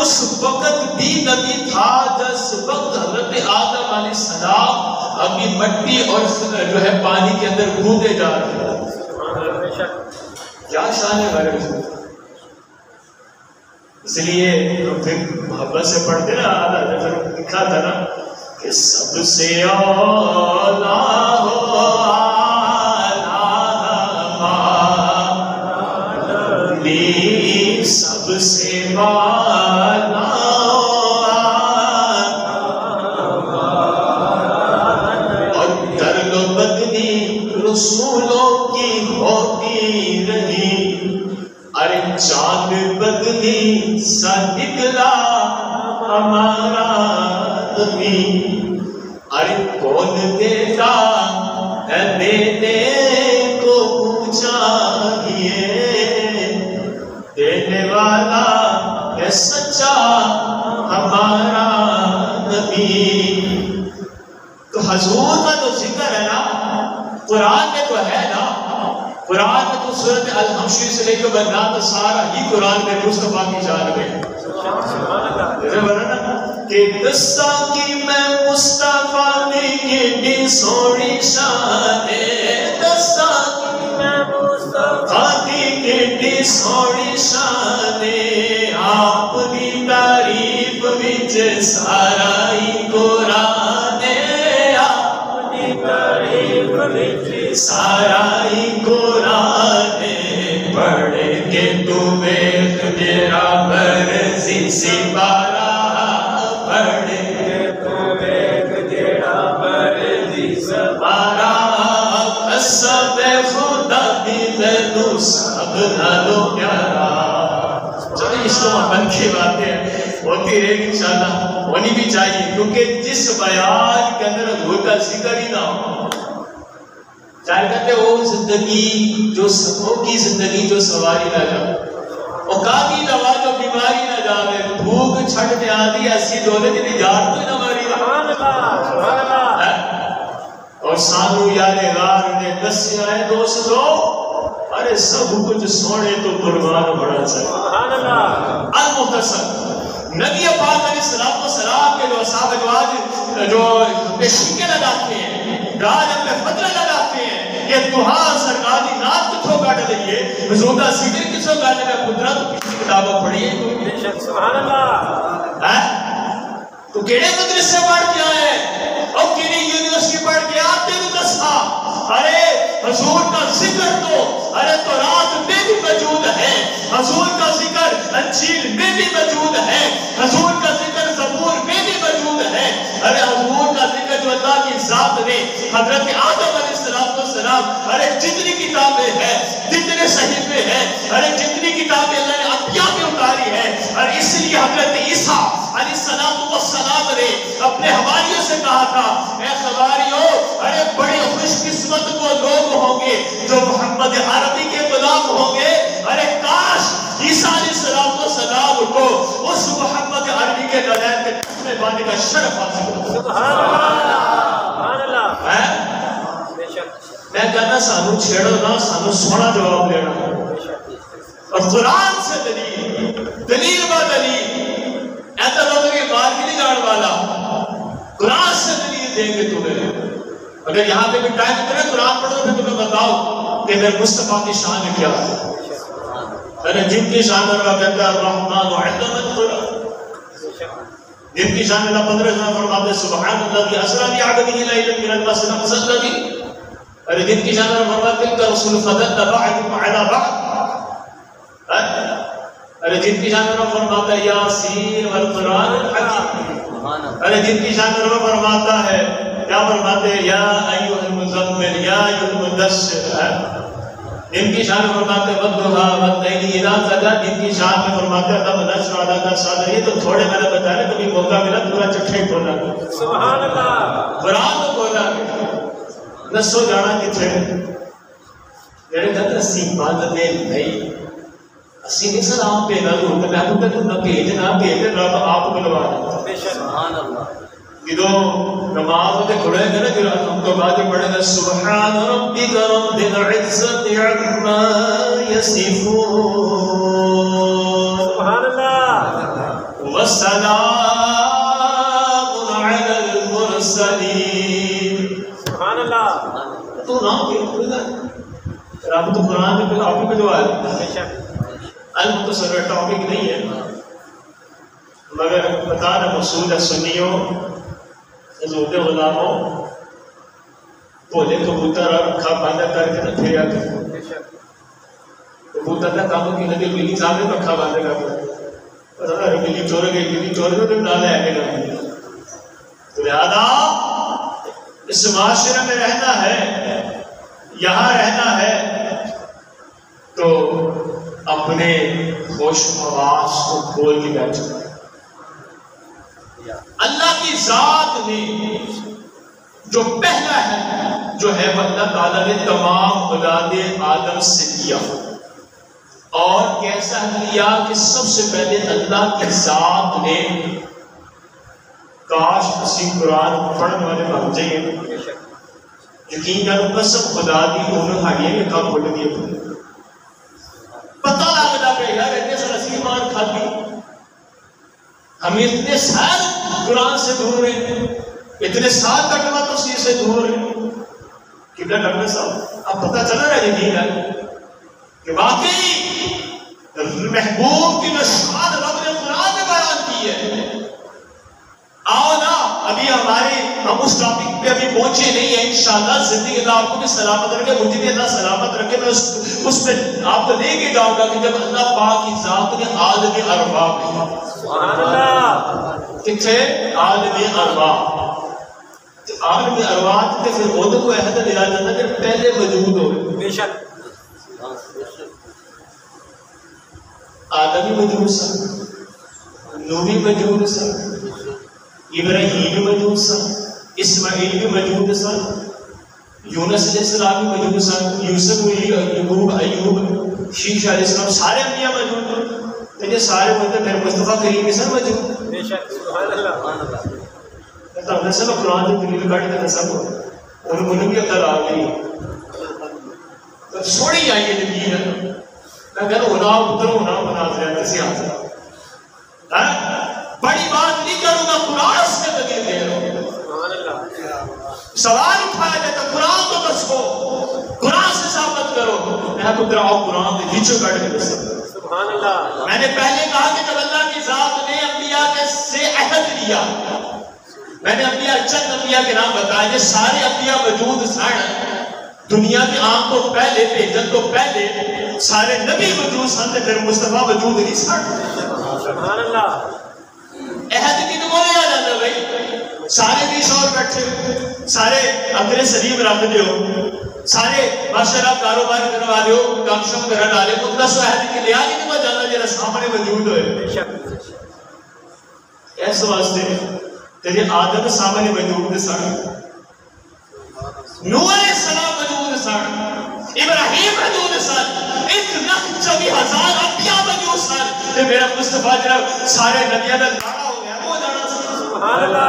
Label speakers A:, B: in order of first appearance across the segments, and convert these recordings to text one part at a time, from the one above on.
A: اس وقت بھی نبی تھا جس وقت حضرت آدم علیہ السلام ابھی مٹی اور جو ہے پانی کے اندر کودے جا رہے ہیں. کیا شان ہے غیر. اس لیے پھر محبت سے پڑھتے نا جیسے لکھا تھا نا کہ سب سے اولا ہو سب سے والا اور درد و بدنی رسولوں کی ہوتی رہی. ارے چاند بدنی سا نکلا ہمارا نبی. ارے کون دیتا ہے دینے کو چاہیے دینے والا ہے سچا ہمارا نبی. تو حضور کا تو ذکر ہے نا قرآن میں تو ہے نا. قرآن میں تو سورۃ الحمشری سے لے کے بنات سارا ہی قرآن میں مصطفیٰ کی جان میں کہ قصہ کی میں مصطفیٰ نے کی سوڑی شان قصہ کی میں مصطفیٰ کی سوڑی شان آپ کی تعریف وچ سارا ہی قرآن آپ کی تعریف وچ سارا ہی قرآن پڑھ کے تو ویکھ میرا مرضی سپارہ پڑھ کے تو ویکھ میرا مرضی سپارہ قسم خدا دی تینوں سب نالوں پیارا. چلو اس کو محبت کی باتیں ہوتی رہے گی انشاءاللہ ہونی بھی چاہیے کیونکہ جس بیان کے اندر حضور کا ذکر ہی نہ ہو چاہے کہتے وہ زندگی جو سبوں کی زندگی جو سواری نہ جائے اور کافی دوا جو بیماری نہ جاوے بھوک چھٹ میں آدھی ایسی دولت کی جان تو نہ ماری اور سانو یاد غار نے دسیا ہے دوستو ارے سب کچھ سونے تو قربان بڑا چاہیے. المختصر نبی پاک علیہ السلام کے جو اصحاب اجواج جو شکے لگاتے ہیں راج اپنے فترہ لگاتے ہیں یہ دعا سرکاری نات کتھوں گاڑ لئیے حضور کا ذکر کسوں گاڑ لئیے قدرت کسی کتابہ پڑھئیے سبحان اللہ. تو کیڑے مدرسے پڑھ کے آئے اور کیڑی یونیورسٹی پڑھ کے آتے ہیں دسا ارے حضور کا ذکر تو ارے تورات میں بھی موجود ہے حضور کا ذکر انجیل میں بھی موجود ہے حضور کا ذکر زبور میں بھی موجود ہے. ارے حضور کا ذکر جو اللہ کی ذات نے حضرت آدم علیہ السلام ارے جتنی کتابیں ہیں جتنے صحیفے ہیں ارے جتنی کتابیں اللہ نے انبیاء میں اتاری ہے اور اس لیے حضرت عیسیٰ علیہ السلام نے اپنے حواریوں سے کہا تھا اے حواریوں ارے بڑے خوش قسمت وہ لوگ ہوں گے جو محمد عربی کے غلام ہوں گے. ارے کاش عیسیٰ علیہ السلام کو اس محمد عربی کے دلائل کے کتنے بانے کا شرف حاصل ہو. سبحان اللہ. میں کہنا سانو چھیڑو نہ سانو سونا جواب لینا اور قرآن سے دلیل با دلیل ایسا لوگ یہ بار کی نہیں جان والا قرآن سے دلیل دیں گے تمہیں. اگر یہاں پہ بھی ٹائم کرے قرآن پڑھو پھر تمہیں بتاؤ کہ میرے مصطفیٰ کی شان کیا ہے. ارے جن کی شان اللہ کہتا ہے الرحمن وعلم القرآن جن کی شان اللہ 15 فرماتے سبحان اللہ کی اسرا بعبده لیلا من المسجد الذي ارے جن کی شان اللہ فرماتے تلک رسول فضلنا بعضكم على بعض. ارے جن کی شان اللہ فرماتا ہے یاسین والقرآن الحکیم. ارے جن کی شان اللہ فرماتا ہے کیا فرماتے ہیں یا ایوہ المزمل یا ایوہ المدثر. ان کی شان فرماتے ہیں وَدُّهَا وَاللَّيْلِ إِذَا سَجَى. ان کی شان میں فرماتے ہیں تب نشر عَلَىٰ کا صادر. یہ تو تھوڑے میں نے بتایا کبھی موقع ملا پورا چٹھے کھولا سبحان اللہ قرآن تو کھولا نسو جانا کتھے میرے کہتے اسی عبادت نہیں اسی نہیں سلام پہ نہ لوں میں کہتے تو نہ بھیج رب آپ بلوا سبحان اللہ. جو نماز ہوتے کھڑے ہیں نا پھر ہم کو بعد پڑھیں گے سبحان ربک رب العزت عما یصفون. سبحان اللہ. وسلام علی المرسلین.
B: سبحان اللہ.
A: تو نام کیا رب تو قرآن میں پہلے آپ ہی جو آئے المختصر ٹاپک نہیں ہے مگر بتانا مقصود ہے سنیوں حضور غلاموں بولے کبوتر اور اکھا بند کر کے نہ پھریا کرو. کبوتر کا کام کی لگے بلی صاحب نے اکھا بند کر دیا بلی چور گئی تو ڈالے آگے گا. تو لہٰذا اس معاشرے میں رہنا ہے یہاں رہنا ہے تو اپنے ہوش و حواس کو کھول کے بیٹھو. اللہ کی ذات نے جو پہلا ہے جو ہے وہ اللہ تعالیٰ نے تمام اولاد آدم سے کیا اور کیسا کیا کہ سب سے پہلے اللہ کی ذات نے کاش کسی قرآن پڑھنے والے بن جائیں یقین کرو قسم خدا دی انہوں ہاڑیے میں کام بڑھ دیے پتہ لگتا کہ یار اتنے سے نصیب مار کھاتی ہم اتنے سال قرآن سے دور ہیں اتنے سال ترجمہ تفسیر سے دور ہیں کتنا ڈاکٹر صاحب اب پتہ چلا رہا یقین ہے کہ واقعی محبوب کی جو شان رب نے قرآن میں بیان کی ہے. آؤ نا ابھی ہم اس ٹاپک پہ ابھی پہنچے نہیں ہیں انشاءاللہ. زندگی اللہ آپ کو بھی سلامت رکھے مجھے بھی اللہ سلامت رکھے. میں اس پہ آپ کو لے کے جاؤں گا کہ جب اللہ پاک کی ذات نے عالم ارواح سبحان اللہ کتنے عالم ارواح عالم ارواح کے پھر عہدے کو عہد دیا جاتا کہ پہلے موجود ہو بے شک آدم بھی موجود سن نوح بھی موجود سن ابراہیم بھی موجود سن اسماعیل بھی موجود سن یونس علیہ السلام بھی موجود سن یوسف یعقوب ایوب شیش علیہ السلام سارے انبیاء موجود ہیں. یہ سارے بندے میرے مصطفیٰ کریم سن موجود بے شک سبحان اللہ. تو ہم نے سب قرآن کی دلیل کاٹی تھا سب انہوں بھی عقل آ گئی تو چھوڑی آئیے یقین ہے میں کہتا ہوں ہونا اتر ہونا بنا دیا کسی حاصل بڑی بات نہیں کروں گا قرآن سے دلیل دے رہا ہوں. سوال اٹھایا جاتا قرآن کو دسو قرآن سے ثابت کرو. میں کو دراؤ قرآن کے نیچے کاٹ کے دس سبحان اللہ. میں نے پہلے کہا کہ جب اللہ کی ذات نے انبیاء سے عہد لیا میں نے انبیاء چند انبیاء کے نام بتائے یہ سارے انبیاء موجود سن دنیا کے عام تو پہلے بھیجن تو پہلے سارے نبی موجود سن پھر مصطفیٰ موجود نہیں سن سبحان اللہ. عہد کی تو بولے آ جاتا بھائی سارے بھی شور بیٹھے سارے اپنے سلیم رکھ دیو سارے ماشاءاللہ کاروبار کرنے والے ہو کام شم کرنے والے مقدس عہد کی لیا ہی نہیں جانا جرا سامنے موجود ہوئے اس واسطے تیرے آدم سامنے موجود سن نوح علیہ السلام موجود سن ابراہیم موجود سن 1,24,000 انبیاء موجود سن تے میرا مصطفیٰ جناب سارے نبیوں کا لاڑا ہو گیا وہ جانا سبحان اللہ.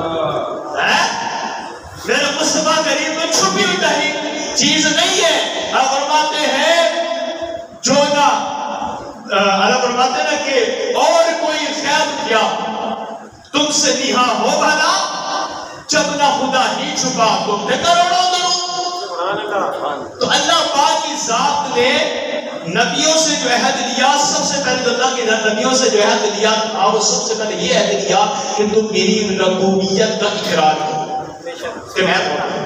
A: میرا مصطفیٰ کریم میں چھپی ہوئی تحریر چیز نہیں ہے. آپ فرماتے ہیں جو نا اللہ فرماتے ہیں نا کہ اور کوئی خیال کیا تم سے نہا ہو بھلا جب نہ خدا ہی چھپا تم نے کروڑوں درود. تو اللہ پاک کی ذات نے نبیوں سے جو عہد لیا سب سے پہلے اللہ کے نبیوں سے جو عہد لیا تھا وہ سب سے پہلے یہ عہد لیا کہ تم میری ربوبیت کا اقرار کرو کہ میں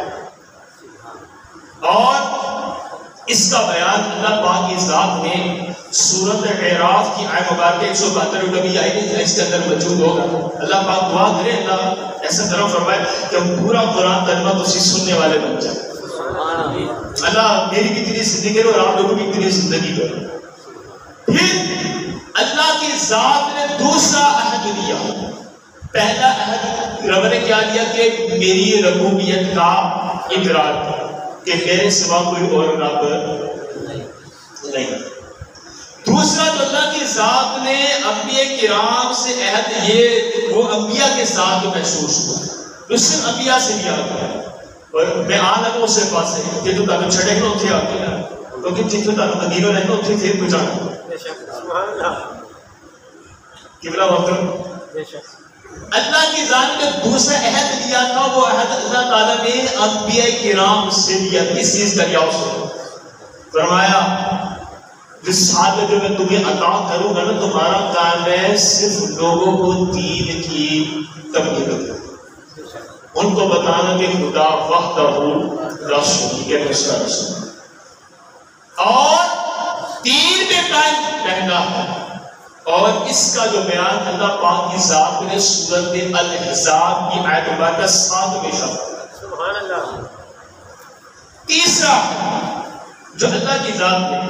A: اور اس کا بیان اللہ پاک کی ذات نے سورۃ اعراف کی آیت مبارکہ 172 کبھی آئی نہیں اس کے اندر موجود ہوگا. اللہ پاک دعا کرے اللہ ایسا کرم فرمائے کہ ہم پورا قرآن ترجمہ تو سننے والے بن جائیں. اللہ میری بھی اتنی زندگی کرو اور آپ لوگوں کی اتنی زندگی کرو. پھر اللہ کی ذات نے دوسرا عہد لیا. پہلا عہد رب نے کیا لیا کہ میری ربوبیت کا اقرار کہ میرے سوا کوئی اور رب نہیں. دوسرا تو اللہ کی ذات نے انبیاء کرام سے عہد یہ وہ انبیاء کے ساتھ محسوس ہوا رسل انبیاء سے لیا گیا اور میں آنا کو اسے پاس ہے کہ تو تانوں چھڑے گا اتھے آ گیا کیونکہ جتنے تانوں مدینہ رہنا اتھے پھر پہنچانا. قبلہ محترم اللہ کی ذات نے دوسرا عہد لیا تھا، وہ عہد اللہ تعالیٰ نے انبیاء کرام سے لیا. کس چیز کا لیا؟ اس کو فرمایا جس سال میں جو میں تمہیں عطا کروں گا نا، تمہارا کام ہے صرف لوگوں کو دین کی تبلیغ کرنا، ان کو بتانا کہ خدا وحدہ لا شریک ہے، اس کا رسول، اور دین میں قائم رہنا ہے. اور اس کا جو بیان اللہ پاک کی ذات نے سورۃ الاحزاب کی آیت نمبر 7 میں شامل. سبحان اللہ. تیسرا جو اللہ کی ذات نے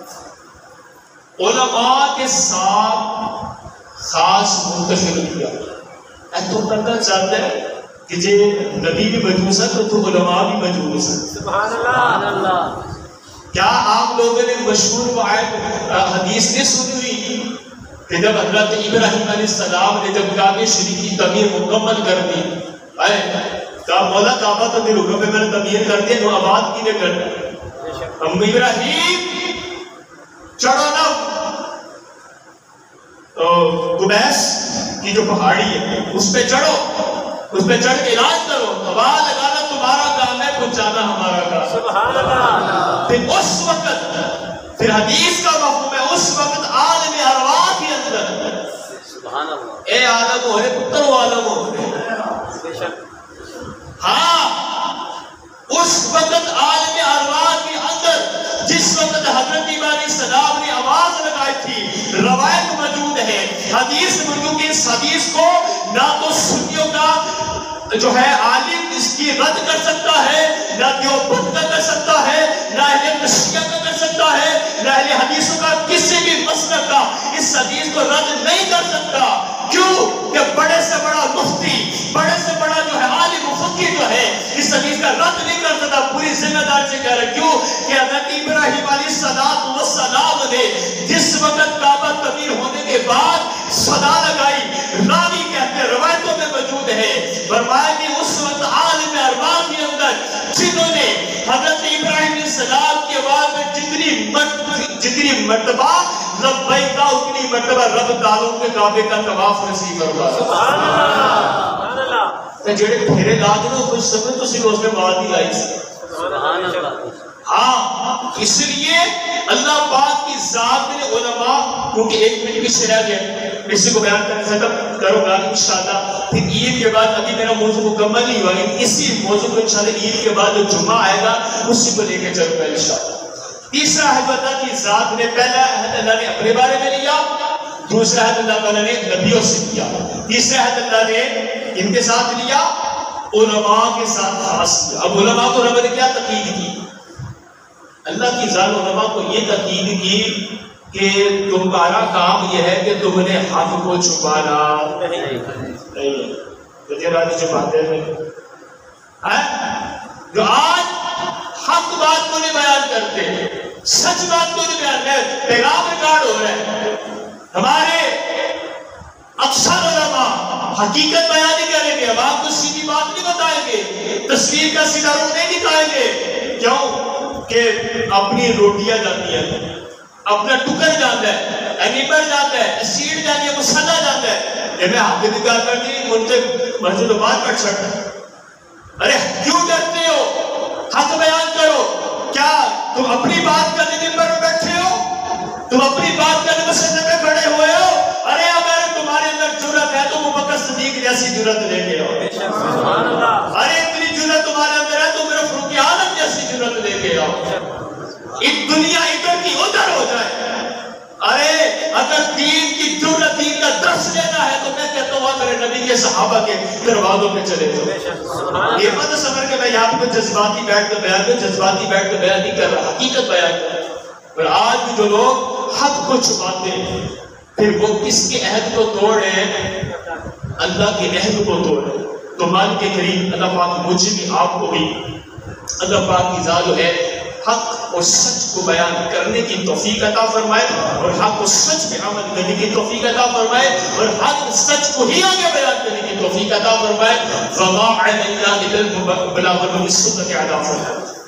A: علماء کے ساتھ خاص منتخب کیا. تو کرنا چاہتا ہے کہ جے نبی بھی موجود ہے تو علماء بھی موجود ہے. سبحان اللہ. کیا آپ لوگوں نے مشہور حدیث نہیں سنی ہوئی کہ جب حضرت ابراہیم علیہ السلام نے جب کعبہ شریف کی تعمیر مکمل کر دی، کہا مولا کعبہ تو دل ہوگا میں نے تعمیر کر دی، تو آباد کی نے کر دی. ہم ابراہیم چڑھو نا قبیس کی جو پہاڑی ہے اس پہ چڑھو، اس پہ چڑھ کے علاج کرو، آواز لگانا تمہارا کام ہے، پہنچانا ہمارا کام. سبحان اللہ. پھر اس وقت، پھر حدیث کا مفہوم ہے، اس وقت عالم ارواح کے اندر سبحان اللہ اے عالم ہو رہے پتر و عالم ہو رہے. ہاں اس وقت عالم ارواح کے اندر جس وقت حضرت ابراہیم علیہ السلام نے آواز لگائی تھی، روایت موجود ہے، حدیث موجود ہے. اس حدیث کو نہ تو سنیوں کا جو ہے عالم اس کی رد کر سکتا ہے، نہ دیوبند کا کر سکتا ہے، نہ اہل تشیع کا کر سکتا ہے، نہ اہل حدیثوں کا کسی بھی مسلک کا اس حدیث کو رد نہیں کر سکتا. کیوں کہ بڑے سے بڑا مفتی، بڑے سے بڑا جو ہے عالم فقی جو ہے اس حدیث کا رد نہیں کر سکتا. پوری ذمہ داری سے کہہ رہے. کیوں کہ حضرت ابراہیم علیہ السلام نے جس وقت کعبہ تعمیر ہونے کے بعد صدا لگائی، راوی کہتے ہیں روایتوں میں موجود ہے، فرمایا کہ اس وقت عالم ارواح کے اندر جنہوں نے حضرت ابراہیم علیہ السلام کی آواز میں جتنی مرتبہ لبیک کا اتنی مرتبہ رب تعالیٰ کے کعبے کا طواف نصیب کروا. سبحان اللہ. تے جڑے پھیرے لا کے نو کچھ سمجھ تو سی اس میں بات ہی لائی سی. سبحان اللہ. ہاں اس لیے اللہ پاک کی ذات نے علماء، کیونکہ 1 منٹ پیچھے رہ گیا، اسی کو بیان کرنے سے ختم کروں گا انشاءاللہ. پھر عید کے بعد ابھی میرا موضوع مکمل نہیں ہوا، اسی موضوع کو انشاءاللہ عید کے بعد جو جمعہ آئے گا اسی کو لے کے چلوں گا انشاءاللہ. تیسرا عہد اللہ کی ذات نے، پہلا عہد اللہ نے اپنے بارے میں لیا، دوسرا عہد اللہ تعالیٰ نے نبیوں سے لیا، تیسرا عہد اللہ نے ان کے ساتھ لیا، علماء کے ساتھ خاص لیا. اب علماء کو رب نے کیا تقید کی؟ اللہ کی ذات علماء کو یہ تقید کی کہ تمہارا کام یہ ہے کہ تم نے حق کو چھپانا نہیں. چھپاتے ہیں جو آج حق بات کو نہیں بیان کرتے، سچ بات کو نہیں بیان کرتے، پیغام ریکارڈ ہو رہا ہے. ہمارے اکثر علماء حقیقت بیان نہیں کریں گے، عوام کو سیدھی بات نہیں بتائیں گے، تصویر کا سیدھا رخ نہیں دکھائیں گے. کیوں کہ اپنی روٹیاں جاتی ہیں، اپنا ٹکر جاتا ہے، اینیمل جاتا ہے، اسیڈ جاتی ہے، مسلح جاتا ہے. یہ میں حق کی کار کر دی منتے مسجد و بات کٹ سکتا ہے. ارے کیوں ڈرتے ہو؟ حق بیان کرو. کیا تم اپنی بات کرنے کے پر بیٹھے ہو؟ تم اپنی بات کرنے مسجد میں کھڑے ہوئے ہو؟ ارے اگر تمہارے اندر جرأت ہے تو ابوبکر صدیق جیسی جرأت لے کے آؤ. ارے اتنی جرأت تمہارے اندر ہے تو میرا فاروق اعظم جیسی جرأت لے کے آؤ. ایک دنیا ادھر کی ادھر ہو جائے. ارے اگر دین کی جرأت، دین کا درس لینا ہے تو میں کہتا ہوں میرے نبی کے صحابہ کے دروازوں پہ چلے جاؤ. یہ مت سمجھ کہ میں یہاں پہ جذباتی بیٹھ کر بیان نہیں کر رہا، حقیقت بیان کر رہا. اور آج بھی جو لوگ حق کو چھپاتے ہیں پھر وہ کس کے عہد کو توڑ رہے ہیں؟ اللہ کے عہد کو توڑ رہے ہیں. تو مالک کریم اللہ پاک مجھے بھی آپ کو بھی اللہ پاک کی ذات جو ہے حق اور سچ کو بیان کرنے کی توفیق عطا فرمائے، اور حق اور سچ پہ عمل کرنے کی توفیق عطا فرمائے، اور حق سچ کو ہی آگے بیان کرنے کی توفیق عطا فرمائے. وما علینا الا البلاغ المبین عطا فرمائے.